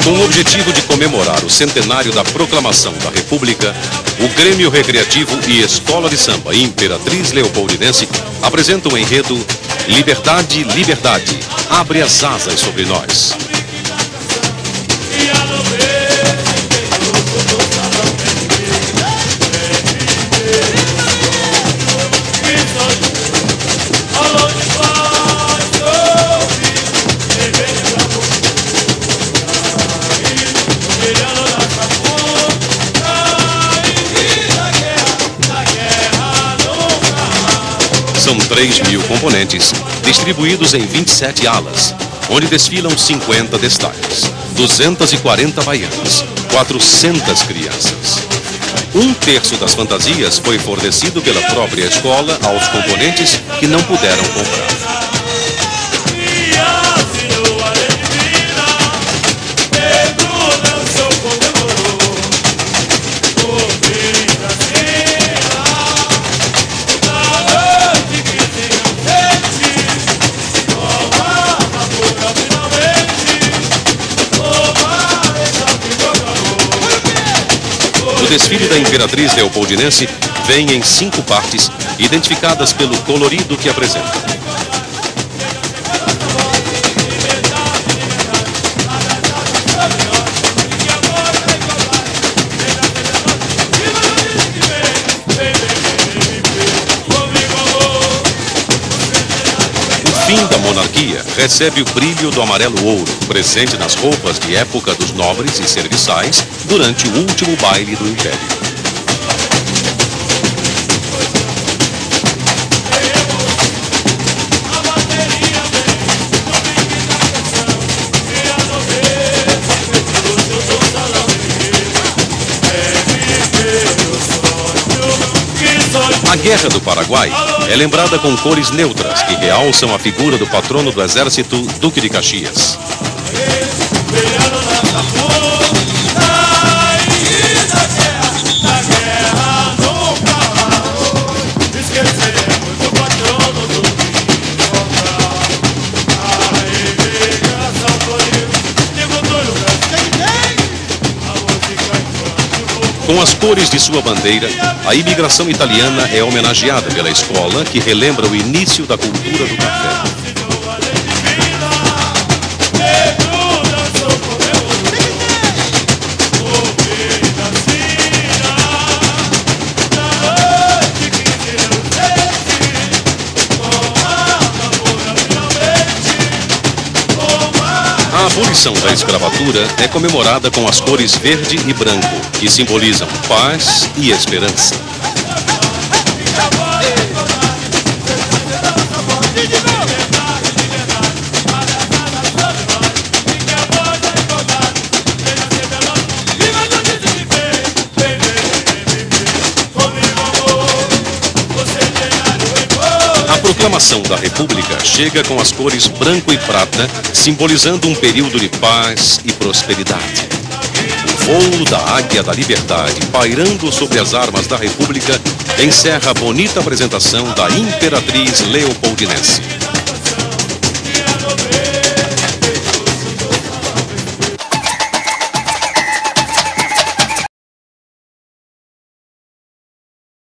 Com o objetivo de comemorar o centenário da Proclamação da República, o Grêmio Recreativo e Escola de Samba Imperatriz Leopoldinense apresentam o enredo Liberdade, Liberdade, abre as asas sobre nós. São 3.000 componentes, distribuídos em 27 alas, onde desfilam 50 destaques, 240 baianas, 400 crianças. 1/3 das fantasias foi fornecido pela própria escola aos componentes que não puderam comprar. O desfile da Imperatriz Leopoldinense vem em 5 partes, identificadas pelo colorido que apresenta. O fim da monarquia recebe o brilho do amarelo ouro, presente nas roupas de época dos nobres e serviçais durante o último baile do Império. A Guerra do Paraguai é lembrada com cores neutras que realçam a figura do patrono do Exército, Duque de Caxias. Com as cores de sua bandeira, a imigração italiana é homenageada pela escola, que relembra o início da cultura do café. A abolição da escravatura é comemorada com as cores verde e branco, que simbolizam paz e esperança. A proclamação da República chega com as cores branco e prata, simbolizando um período de paz e prosperidade. O voo da Águia da Liberdade, pairando sobre as armas da República, encerra a bonita apresentação da Imperatriz Leopoldinense.